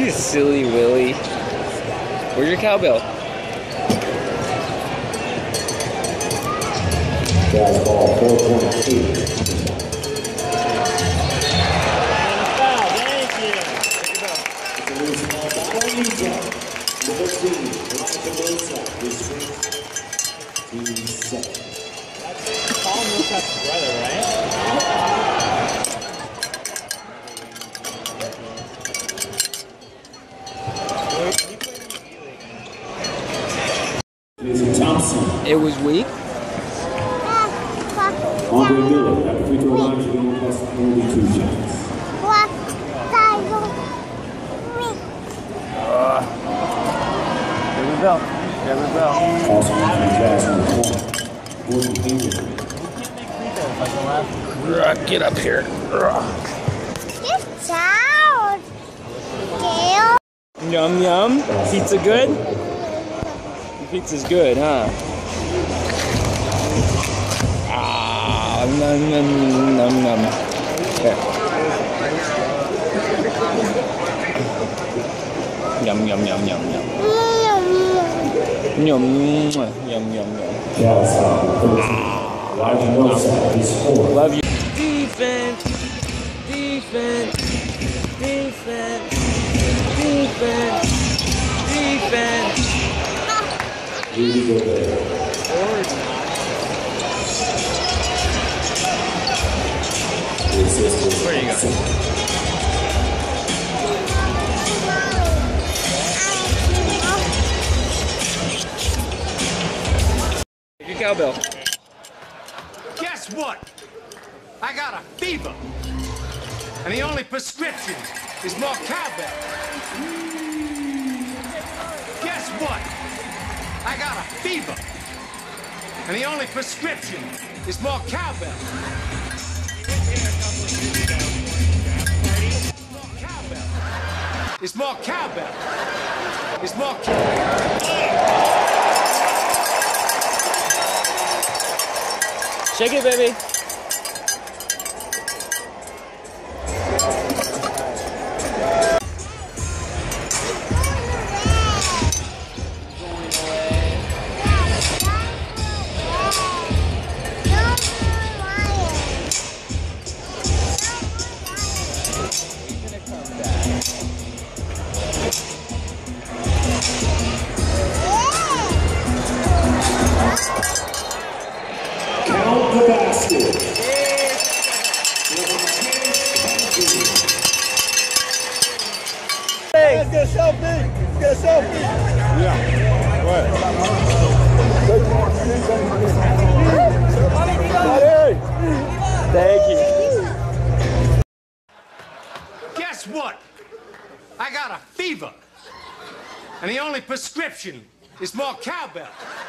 You silly Willie. Where's your cowbell? That's ball 4.2. That's Paul Millsap's brother, right? It was weak. Andre Miller at the free throw line should only plus only 2 shots. There we go. There we go. Also, Jazz on the corner. Gordon Hayward. Get up here. Get down, Gail. Yum yum. Pizza good? Pizza's good, huh? Ah, num num num num. There. Yum yum yum yum yum. Yum yum yum yum. Jazz Love you. Defense, defense, defense, defense, defense. Rudy Gobert. Or not. Where you go? Take your cowbell. Guess what? I got a fever. And the only prescription is more cowbell. Guess what? I got a fever. And the only prescription is more cowbell. It's more cowbell. It's more cowbell. Shake it, baby. Count the basket. Let's get a selfie. Let's get a selfie. Yeah. What? Thank you. Guess what? I got a fever. And the only prescription is more cowbell.